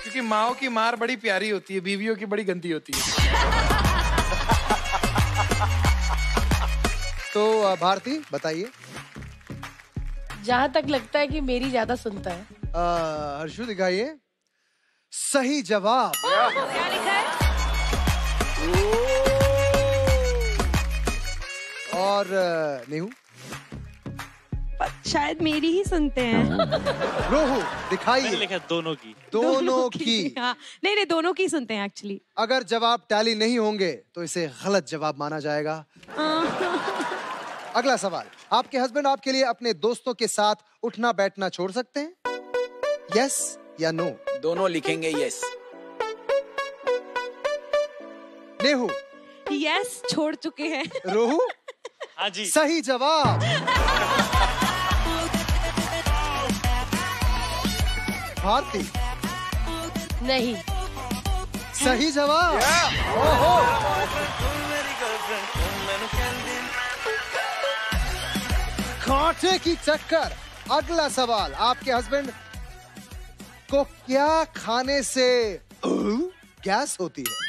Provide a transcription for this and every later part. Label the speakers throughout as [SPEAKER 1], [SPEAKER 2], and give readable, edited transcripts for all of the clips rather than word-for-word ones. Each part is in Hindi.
[SPEAKER 1] क्योंकि माओ की मार बड़ी प्यारी होती है, बीवियों की बड़ी गंदी होती है।
[SPEAKER 2] तो भारती बताइए।
[SPEAKER 3] जहाँ तक लगता है कि मेरी ज्यादा सुनता है।
[SPEAKER 2] हर्षु दिखाइए। सही जवाब।
[SPEAKER 4] क्या लिखा है?
[SPEAKER 2] और नेहू?
[SPEAKER 4] शायद मेरी ही सुनते हैं।
[SPEAKER 2] रोहू दिखाइए।
[SPEAKER 5] लिखा दोनों की।
[SPEAKER 2] दोनों की।
[SPEAKER 4] हाँ, नहीं दोनों की सुनते हैं एक्चुअली।
[SPEAKER 2] अगर जवाब टैली नहीं होंगे तो इसे गलत जवाब माना जाएगा। अगला सवाल। आपके हस्बैंड आपके लिए अपने दोस्तों के साथ उठना बैठना छोड़ सकते हैं? यस या नो?
[SPEAKER 6] दोनों लिखेंगे यस।
[SPEAKER 2] नेहू?
[SPEAKER 4] यस, छोड़ चुके हैं।
[SPEAKER 2] रोहू?
[SPEAKER 5] हाँ जी।
[SPEAKER 2] सही जवाब। भारती?
[SPEAKER 3] नहीं।
[SPEAKER 2] सही जवाब। ओहो। कांटे की चक्कर। अगला सवाल। आपके हस्बैंड को क्या खाने से गैस होती है?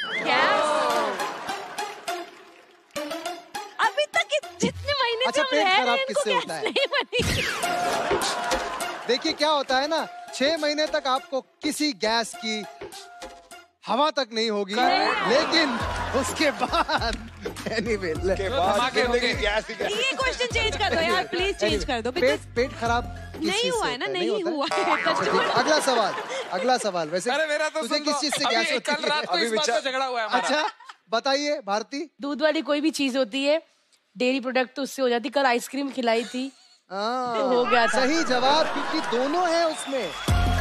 [SPEAKER 4] अभी तक जितने महीने
[SPEAKER 2] अच्छा,
[SPEAKER 4] से हम
[SPEAKER 2] पेट
[SPEAKER 4] रह रहे
[SPEAKER 2] खराब
[SPEAKER 4] हैं,
[SPEAKER 2] किससे
[SPEAKER 4] इनको
[SPEAKER 2] होता है?
[SPEAKER 4] गैस नहीं बनी।
[SPEAKER 2] देखिए क्या होता है ना, 6 महीने तक आपको किसी गैस की हवा तक नहीं होगी, लेकिन उसके बाद
[SPEAKER 4] ये क्वेश्चन चेंज कर दो यार, प्लीज चेंज कर दो।
[SPEAKER 2] पेट खराब
[SPEAKER 4] नहीं हुआ है ना, नहीं हुआ है।
[SPEAKER 2] अगला सवाल। अगला सवाल। वैसे
[SPEAKER 1] अरे मेरा तो
[SPEAKER 2] तुझे किस चीज से गैस होती
[SPEAKER 1] कल रात को इस बात पे झगड़ा हुआ है हमारा।
[SPEAKER 2] अच्छा बताइए भारती।
[SPEAKER 3] दूध वाली कोई भी चीज होती है, डेयरी प्रोडक्ट तो उससे हो जाती। कल आइसक्रीम खिलाई थी तो हो गया था।
[SPEAKER 2] सही जवाब, क्योंकि दोनों हैं उसमें।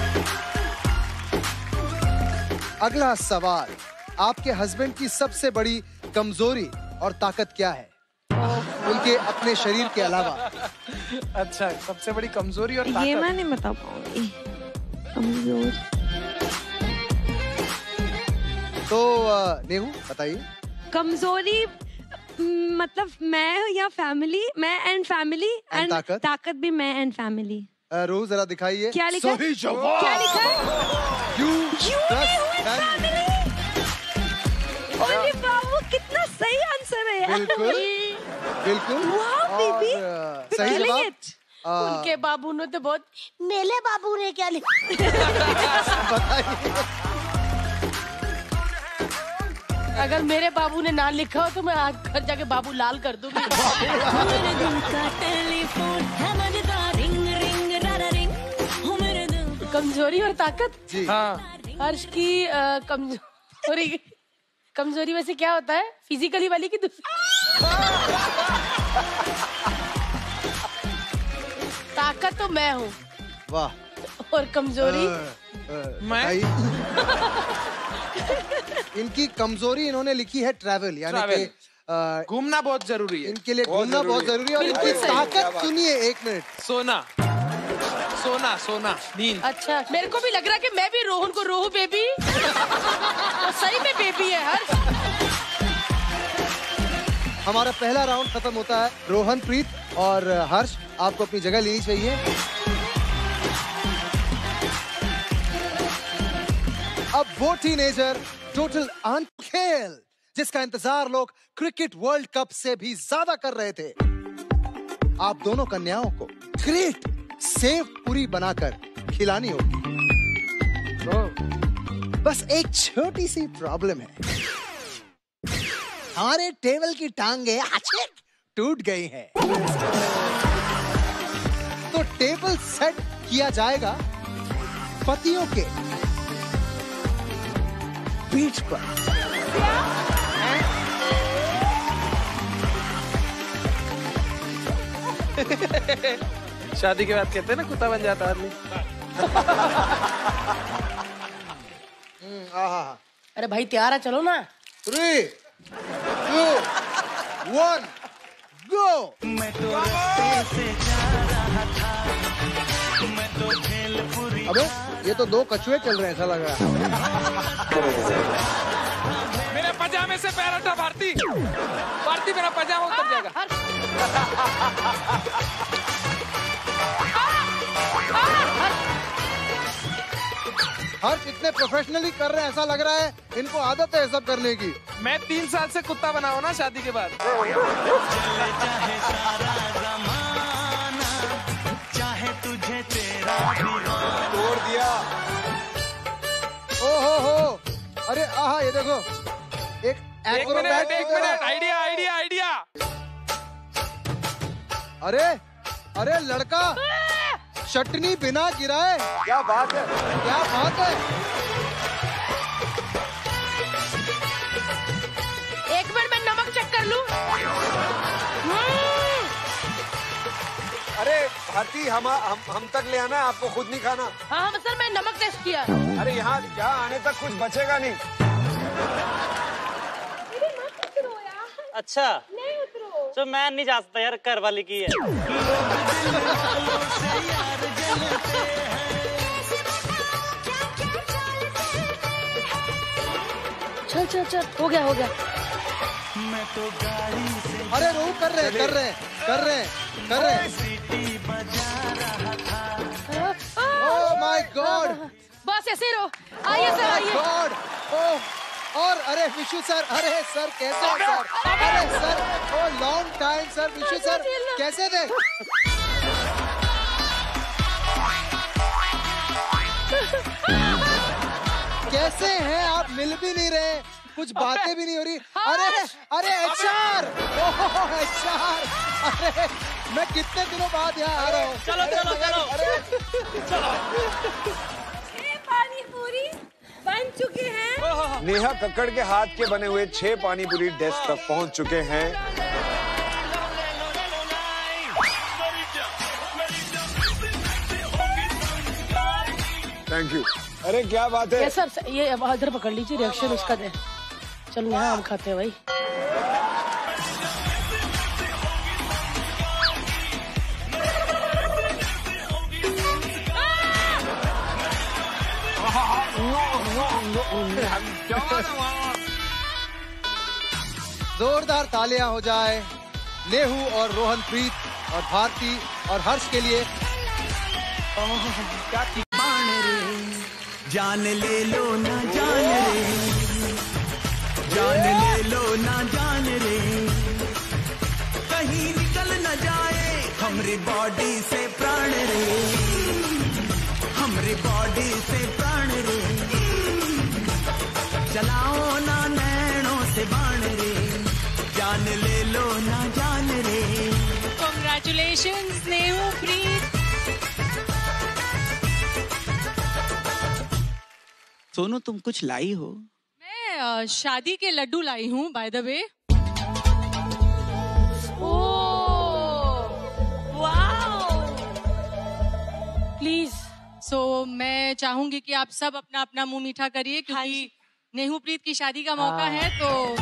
[SPEAKER 2] अगला सवाल। आपके हस्बैंड की सबसे बड़ी कमजोरी और ताकत क्या है उनके अपने शरीर के अलावा?
[SPEAKER 1] अच्छा, सबसे बड़ी कमजोरी और ताकत।
[SPEAKER 4] ये मैं नहीं बता पाऊंगी। कमजोर।
[SPEAKER 2] तो नेहू बताइए।
[SPEAKER 4] कमजोरी मतलब मैं या फैमिली, मैं एंड फैमिली एंड ताकत भी मैं एंड फैमिली।
[SPEAKER 2] रोहू जरा दिखाइए।
[SPEAKER 4] क्या लिखा है?
[SPEAKER 2] सही जवाब।
[SPEAKER 4] क्या लिखा है?
[SPEAKER 2] You
[SPEAKER 4] family. अरे बाबू, कितना सही आंसर है यार।
[SPEAKER 2] बिल्कुल बिल्कुल।
[SPEAKER 4] वाह बेबी,
[SPEAKER 2] सही जवाब।
[SPEAKER 3] उनके बाबू ने तो बहुत, मेरे बाबू ने क्या लिखा? अगर मेरे बाबू ने ना लिखा हो तो मैं आज घर जाके बाबू लाल कर दूंगी। कमजोरी और ताकत।
[SPEAKER 1] हाँ।
[SPEAKER 3] हर्ष की कमजोरी वैसे क्या होता है, फिजिकली वाली की ताकत तो मैं हूँ।
[SPEAKER 2] वाह।
[SPEAKER 3] और कमजोरी
[SPEAKER 1] मैं।
[SPEAKER 2] इनकी कमजोरी इन्होंने लिखी है ट्रैवल, यानी कि
[SPEAKER 1] घूमना बहुत जरूरी है।
[SPEAKER 2] इनके लिए घूमना बहुत जरूरी है। और इनकी ताकत सुनिए, 1 मिनट।
[SPEAKER 1] सोना नींद।
[SPEAKER 3] अच्छा, मेरे को भी लग रहा है कि मैं भी रोहन को रोहू बेबी तो सही में बेबी है हर्ष।
[SPEAKER 2] हमारा पहला राउंड खत्म होता है। रोहन, प्रीत और हर्ष, आपको अपनी जगह लेनी चाहिए। अब वो टीनेजर टोटल अनखेल जिसका इंतजार लोग क्रिकेट वर्ल्ड कप से भी ज्यादा कर रहे थे, आप दोनों कन्याओं को ग्रेट सेव पूरी बनाकर खिलानी होगी। बस एक छोटी सी प्रॉब्लम है, हमारे टेबल की टांगे टूट गई हैं। तो टेबल सेट किया जाएगा पतियों के पीठ पर।
[SPEAKER 1] शादी के बाद कहते हैं ना, कुत्ता बन जाता आदमी।
[SPEAKER 3] अरे भाई तैयार है, चलो ना।
[SPEAKER 2] 3, 2, 1, गो। अबे ये तो 2 कछुए चल रहे हैं, ऐसा लग रहा है।
[SPEAKER 1] मेरे पजामे से पैर हटा भारती। भारती, मेरा पजामा उतर जाएगा।
[SPEAKER 2] हर्ष इतने प्रोफेशनली कर रहे हैं, ऐसा लग रहा है इनको आदत है सब करने की।
[SPEAKER 1] मैं 3 साल से कुत्ता बना हूं ना शादी के बाद।
[SPEAKER 5] चाहे तुझे तेरा
[SPEAKER 2] तोड़ दिया। हो अरे आहा, ये देखो एक
[SPEAKER 1] मिनट आइडिया।
[SPEAKER 2] अरे लड़का चटनी बिना गिराए, क्या बात है, क्या बात है।
[SPEAKER 3] एक मिनट मैं नमक चेक कर लूं।
[SPEAKER 6] अरे भारती, हम तक ले आना, आपको खुद नहीं खाना।
[SPEAKER 3] हाँ सर, मैं नमक टेस्ट किया।
[SPEAKER 6] अरे यहाँ आने तक कुछ बचेगा नहीं।
[SPEAKER 5] अच्छा तो मैं नहीं जा सकता यार, घर वाले की है।
[SPEAKER 3] चल हो गया।
[SPEAKER 5] मैं तो गाड़ी से
[SPEAKER 2] अरे रो कर रहे हैं। ओह माय गॉड,
[SPEAKER 3] बस ऐसे रो। आइए सर, आइए।
[SPEAKER 2] गॉड, और अरे विशु सर, अरे सर कैसे हैं सर? अरे sir, oh long time sir. Vishu sir कैसे थे? कैसे हैं आप? मिल भी नहीं रहे, कुछ बातें भी नहीं हो रही। अरे HR, अरे मैं कितने दिनों बाद यहाँ आ रहा हूँ।
[SPEAKER 5] चलो।
[SPEAKER 4] पानी पूरी बन चुके हैं।
[SPEAKER 6] नेहा कक्कड़ के हाथ के बने हुए 6 पानी पूरी डेस्क तक पहुँच चुके हैं। Thank you. अरे क्या बात है।
[SPEAKER 3] ये सर, ये इधर पकड़ लीजिए, रिएक्शन उसका दे। चलो यहाँ हम खाते हैं भाई।
[SPEAKER 2] जोरदार तालियां हो जाए नेहू और रोहनप्रीत और भारती और हर्ष के लिए।
[SPEAKER 5] जान ले लो ना जान रे, जान ले लो ना जान रे, कहीं निकल न जाए हमरी बॉडी से प्राण रे, हमरी बॉडी से प्राण रे, चलाओ ना नैनों से बाण रे, जान ले लो ना जान रे।
[SPEAKER 7] Congratulations नेहू प्रीत।
[SPEAKER 5] सोनू तुम कुछ लाई हो?
[SPEAKER 7] मैं शादी के लड्डू लाई हूँ by the way.
[SPEAKER 3] Please.
[SPEAKER 7] So मैं चाहूंगी कि आप सब अपना अपना मुंह मीठा करिए, क्योंकि नेहू प्रीत की शादी का मौका है। तो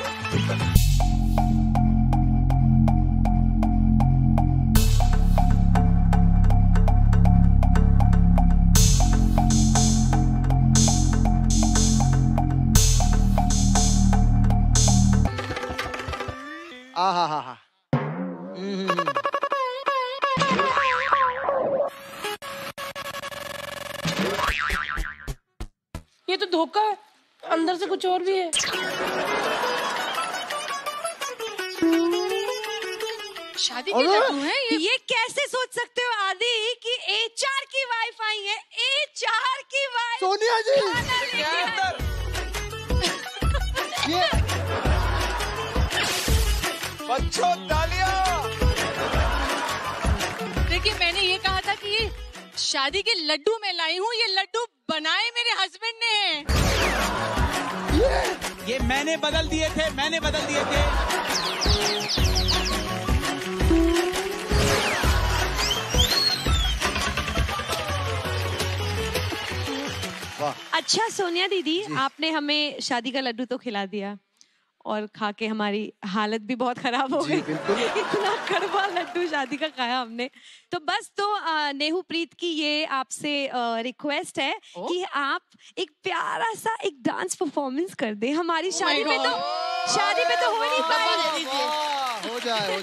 [SPEAKER 2] आहा।
[SPEAKER 3] ये तो धोखा है, अंदर से कुछ और भी है।
[SPEAKER 7] शादी के लड्डू हैं
[SPEAKER 4] ये कैसे सोच सकते हो आदि कि HR की वाइफ आई है? HR की वाइफ
[SPEAKER 2] सोनिया जी, ये
[SPEAKER 6] बच्चों तालियां।
[SPEAKER 7] देखिए, मैंने ये कहा था कि ये शादी के लड्डू मैं लाई हूँ, ये लड्डू बनाए मेरे हस्बैंड ने हैं।
[SPEAKER 5] ये मैंने बदल दिए थे।
[SPEAKER 4] अच्छा सोनिया दीदी, आपने हमें शादी का लड्डू तो खिला दिया और खा के हमारी हालत भी बहुत खराब हो गई। इतना कड़वा लड्डू शादी का खाया हमने। तो बस नेहू प्रीत की ये आपसे रिक्वेस्ट है कि आप एक प्यारा सा एक डांस परफॉर्मेंस कर दें हमारी शादी पे। तो शादी पे तो हो नहीं पाएगा।
[SPEAKER 2] हो जाए।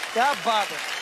[SPEAKER 2] क्या बात है।